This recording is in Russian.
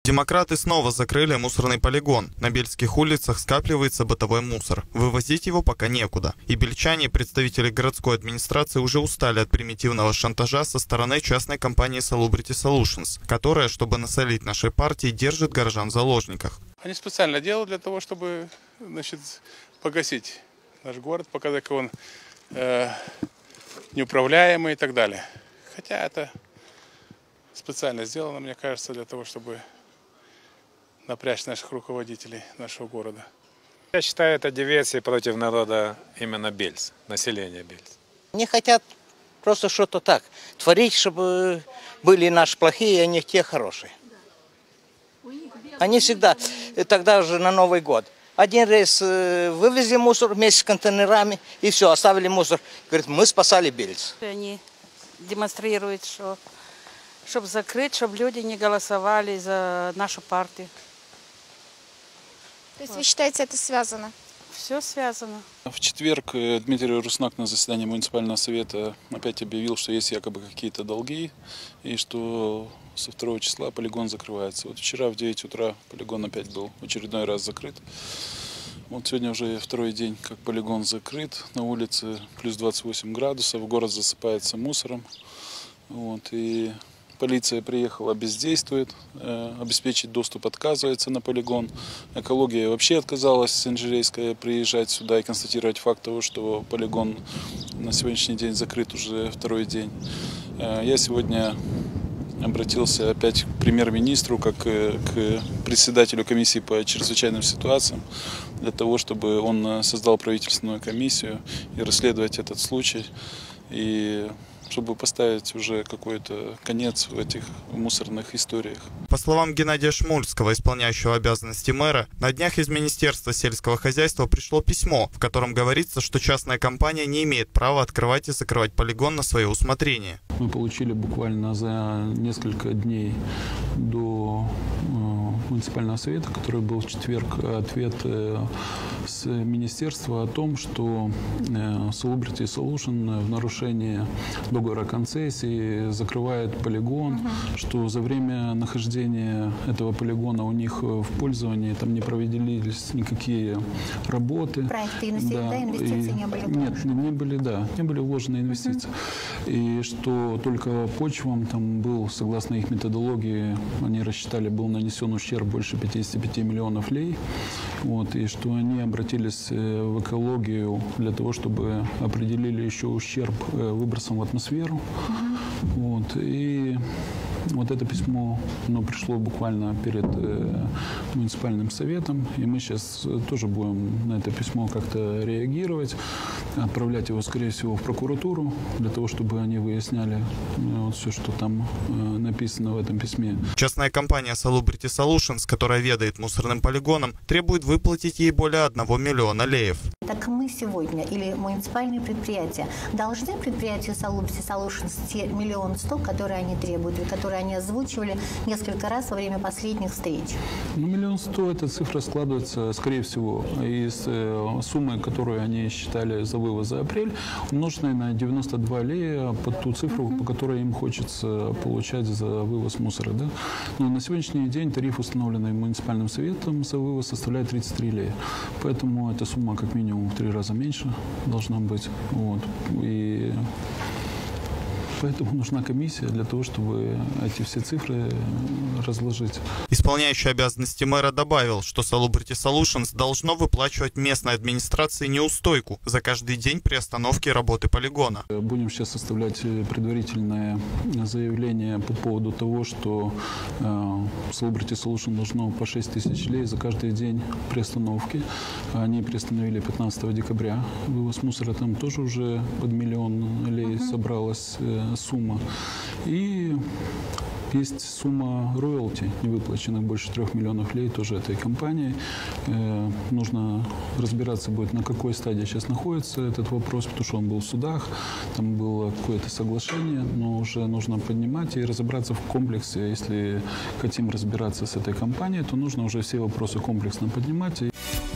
Демократы снова закрыли мусорный полигон. На бельских улицах скапливается бытовой мусор. Вывозить его пока некуда. И бельчане, представители городской администрации, уже устали от примитивного шантажа со стороны частной компании Salubrity Solutions, которая, чтобы насолить нашей партии, держит горожан в заложниках. Они специально делают для того, чтобы, погасить наш город, показать, как он неуправляемый и так далее. Хотя это специально сделано, мне кажется, для того, чтобы напрячь наших руководителей нашего города. Я считаю, это диверсия против народа именно Бельц, населения Бельц. Они хотят просто что-то так творить, чтобы были наши плохие, а не те хорошие. Они всегда, тогда уже на Новый год, один раз вывезли мусор вместе с контейнерами и все, оставили мусор. Говорят, мы спасали Бельц. Они демонстрируют, чтобы закрыть, чтобы люди не голосовали за нашу партию. То есть вы считаете, это связано? Все связано. В четверг Дмитрий Руснак на заседании муниципального совета опять объявил, что есть якобы какие-то долги и что со 2 числа полигон закрывается. Вот вчера в 9 утра полигон опять был в очередной раз закрыт. Вот сегодня уже второй день, как полигон закрыт. На улице плюс 28 градусов, город засыпается мусором. Вот, и полиция приехала, бездействует, обеспечить доступ отказывается на полигон. Экология вообще отказалась, инженерская, приезжать сюда и констатировать факт того, что полигон на сегодняшний день закрыт уже второй день. Я сегодня обратился опять к премьер-министру, как к председателю комиссии по чрезвычайным ситуациям, для того, чтобы он создал правительственную комиссию и расследовать этот случай, и чтобы поставить уже какой-то конец в этих мусорных историях. По словам Геннадия Шмульского, исполняющего обязанности мэра, на днях из Министерства сельского хозяйства пришло письмо, в котором говорится, что частная компания не имеет права открывать и закрывать полигон на свое усмотрение. Мы получили буквально за несколько дней до муниципального совета, который был в четверг, ответ с министерства о том, что Salubrity Solutions в нарушении договора концессии закрывает полигон, что за время нахождения этого полигона у них в пользовании там не проводились никакие работы. Проекты инвестиции не были? Нет, не были вложены инвестиции. И что только почвам там был, согласно их методологии, они рассчитали, был нанесен ущерб больше 55 миллионов лей. Вот, и что они обратились в экологию для того, чтобы определили еще ущерб выбросом в атмосферу. Вот, и вот это письмо, оно пришло буквально перед муниципальным советом, и мы сейчас тоже будем на это письмо как-то реагировать, отправлять его, скорее всего, в прокуратуру, для того, чтобы они выясняли вот все, что там написано в этом письме. Частная компания Salubrity Solutions, которая ведает мусорным полигоном, требует выплатить ей более 1 миллиона леев. Так мы сегодня или муниципальные предприятия должны предприятию Salubrity Solutions те 1 100 000, которые они требуют и которые они озвучивали несколько раз во время последних встреч? Ну, 1 100 000 эта цифра складывается, скорее всего, из суммы, которую они считали за вывоз за апрель, умноженной на 92 лея под ту цифру, по которой им хочется получать за вывоз мусора. Да? Но на сегодняшний день тариф, установленный муниципальным советом за вывоз, составляет 33 лея. Поэтому эта сумма как минимум в 3 раза меньше должна быть. Вот. И поэтому нужна комиссия для того, чтобы эти все цифры разложить. Исполняющий обязанности мэра добавил, что Salubrity Solutions должно выплачивать местной администрации неустойку за каждый день при остановке работы полигона. Будем сейчас составлять предварительное заявление по поводу того, что Salubrity Solutions должно по 6 000 лей за каждый день приостановки. Они приостановили 15 декабря. Вывоз мусора там тоже уже под 1 миллион лей собралась сумма. И есть сумма роялти, невыплаченных больше 3 миллионов лей тоже этой компании. Нужно разбираться будет, на какой стадии сейчас находится этот вопрос, потому что он был в судах, там было какое-то соглашение, но уже нужно поднимать и разобраться в комплексе. Если хотим разбираться с этой компанией, то нужно уже все вопросы комплексно поднимать.